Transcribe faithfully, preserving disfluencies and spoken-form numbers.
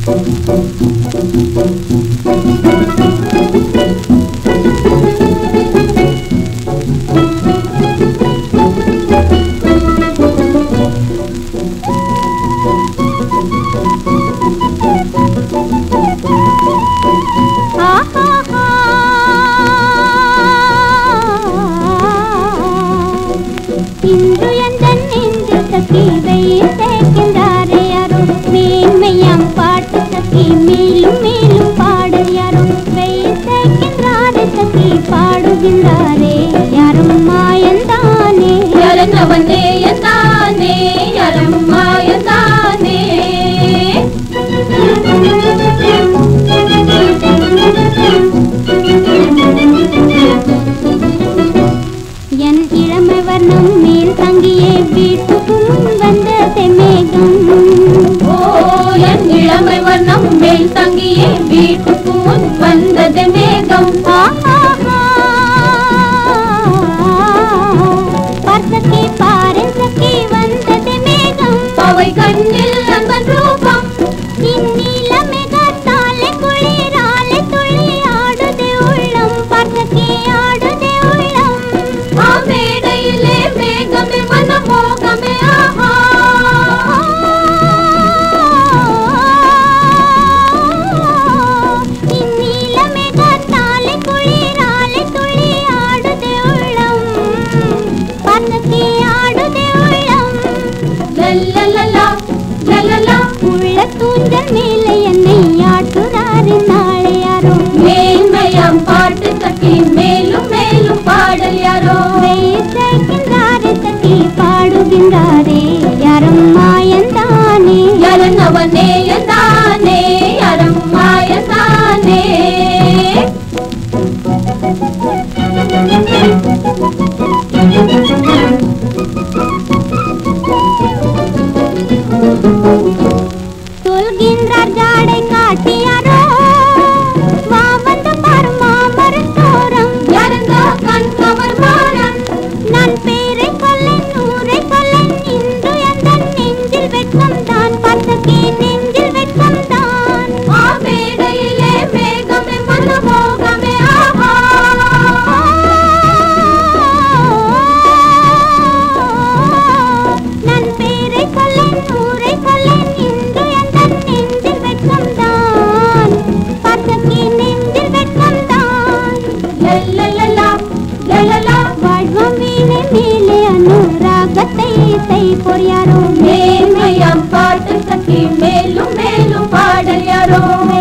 இன்று எந்தன் நெஞ்சு சக்கி வெயில் சேர்க்கின்றாரே யாரோ மேன்மையாம் பாட்டு சக்கி மேலும் மேலும் பாடல் யாரோ வெயில் சேர்க்கின்றாரே சக்கி பாடுகின்றாரே யாரும் மாயந்தானே யாரவனே எந்தானே யாரும் மாயந்தானே என் இளமை வர்ணம் மேல் தங்கியே வீட்டுக்கும் வந்ததே மேகம். ஓ என் இளமை வர்ணம் மேல் தங்கியே வீட்டுக்கு முன் வந்ததே மேகம். பார்த்தக்கே பாரசக்கே வந்ததே மேகம். அவை கண்ணில் அன்பன் ரூபம் இந்நீல மேகத்தாலே குளிராலே துளி ஆடுதே உள்ளம். பார்த்தக்கே ஆடுதே உள்ளம். ஆ மேடையிலே மேகமே மனமோகமே ஆஹா. இந்நீல மேகத்தாலே குளிராலே துளி ஆடுதே உள்ளம். பார்த்தக்கே ஆடுதே உள்ளம். லல்லலலா லல்லலா உள்ள தூஞ்சல் மேலே என்னை ஆட்டுறாரு நாளை யாரோ மேன்மையாம் பாட்டு சக்கி மேலும் மேலும் பாடல் யாரோ சேர்க்கின்றாரே சக்கி பாடுகின்றாரே யாரும் மாயந்தானே யாரவனே எந்தானே யாரும் மாயந்தானே சொல்கின்றார் ஜாடை காட்டியாரோ வா வந்து பாரு மாமரத்தோரம். யாருங்க கண் கவர் மாறன் நான் பேரை கொல்லேன் ஊரை கொல்லேன் இன்று எந்தன் நெஞ்சில் வெட்கம் தான். பார்த்தக்கே நெஞ்சில் வெட்கம் தான். ஆ மேடையிலே மேகமே மனமோகமே ஆஹா. நான் பேரை கொல்லேன் ஊரை கொல்லேன் இன்று எந்தன் நெஞ்சில் வெட்கம் தான். பார்த்தக்கே நெஞ்சில் வெட்கம் தான். லல்லலலா லல்லலா வாழ்வம் வீணை மேலே அனுராகத்தை இசை பொறியாரோ மேன்மையாம் பாட்டு சக்கி மேலும் மேலும் பாடல் யாரோ